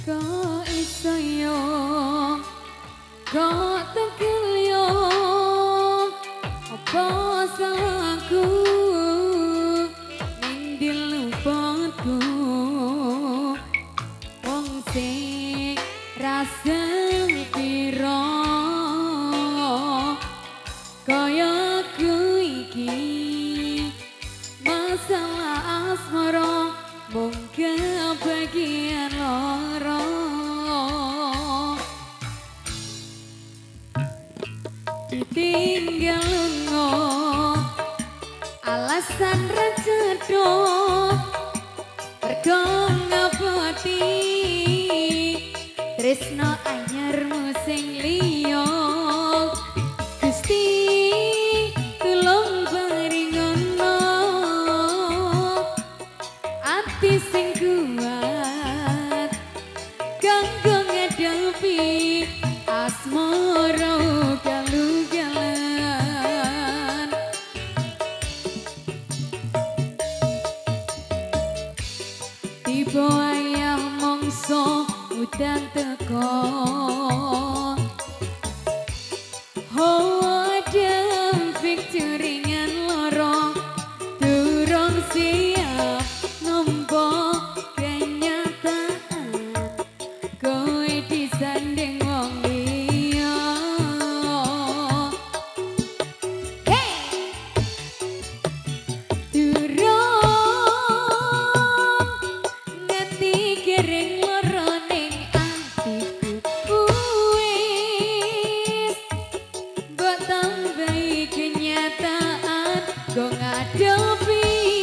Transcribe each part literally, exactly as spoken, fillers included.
Kok iso yo, kok tegel yo, apa salahku ning diluputku, wong sing rasa piro, kaya ku iki masalah asmara mung kebagian loro. Ditinggal lunga alasan recedo pergo ngaboti tresno anyarmu sing liya Gusti tulung paringono ati sing kuat kanggo ngadepi asmara galugalan. Tiba ayah mongso udan teko oh adem victoringan loro durung siap nompo kenyataan kowe disanding wong liya. Hey! Durung nganti kering loro ning atiku wis mbok tambahi kenyataan go ngadepi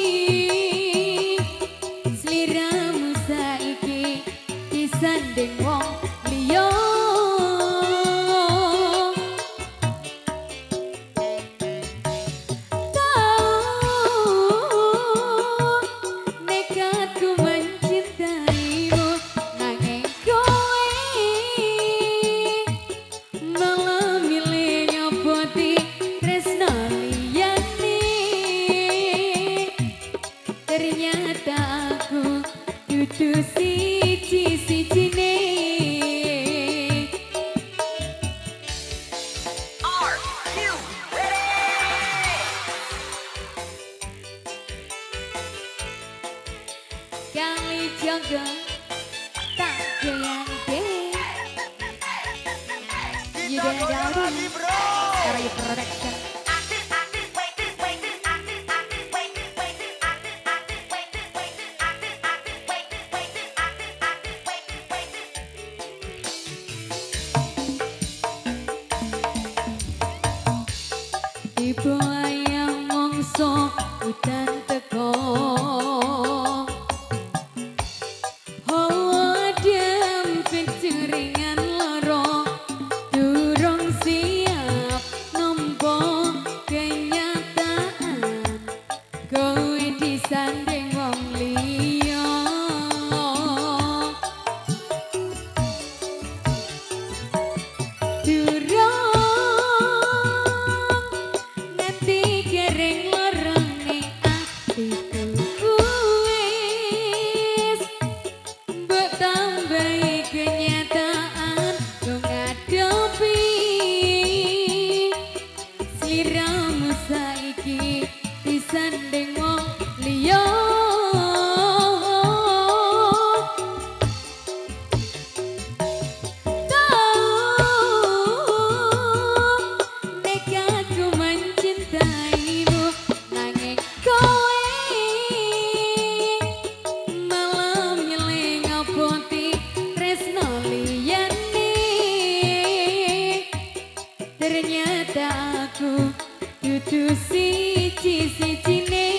sliramu saiki disanding wong liya. Nekatku mencintaimu nanging kowe malah milih nyopoti tresno liyane. Ternyata aku dudu siji-sijine. Are you ready? Kali jaga tak goyangke. You don't Kita goyang doubt lagi me. bro. Cara you production. Artis, artis, wait this, wait this, artis, artis, wait this, wait this, artis, artis, wait this, wait this, artis, artis, wait this, wait this, artis, artis, wait this, wait this. Tiba ayah mongso udan teko oh adem victoringan loro durung siap nompo kenyataan kowe disanding wong liya. Durung nganti kering loro ning atiku wis mbok tambahi kenyataan go ngadepi sliramu saiki disanding wong liya. Nekatku mencintaimu nanging kowe malah milih ngaboti tresno liyane. Ternyata aku dudu siji-sijine.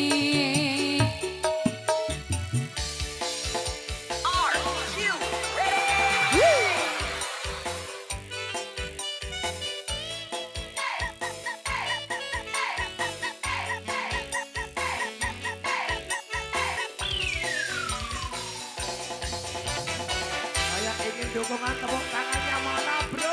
Are you ready? Saya ingin dukungan tepuk tangannya mana bro?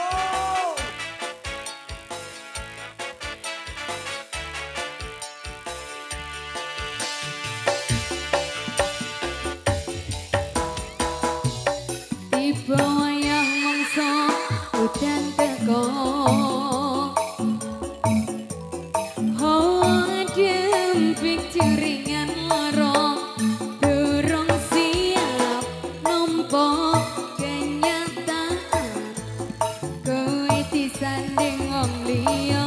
tiba wayah mangsa udan teko hawa adem pikiran lara durung siap nampa kenyataan kowe disanding wong liya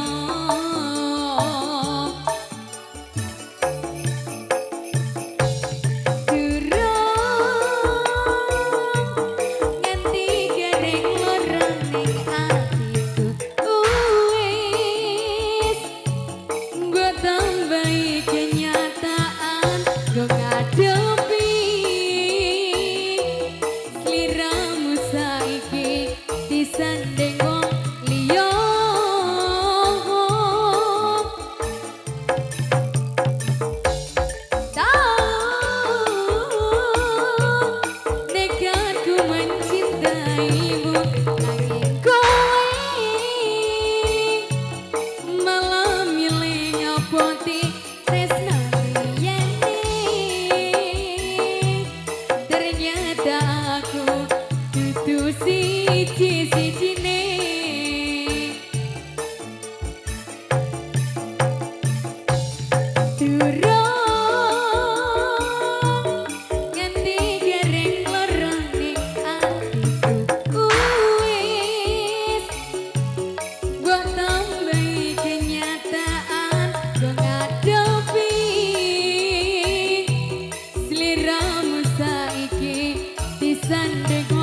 disanding wong liya tahu nekatku mencintaimu nanging kowe malah milih ngapoti tresno liyane ternyata aku dudu siji-sijine durung nganti gareng lara ning atiku wis mbok tambahi kenyataan kok ngadepi sliramu saiki disanding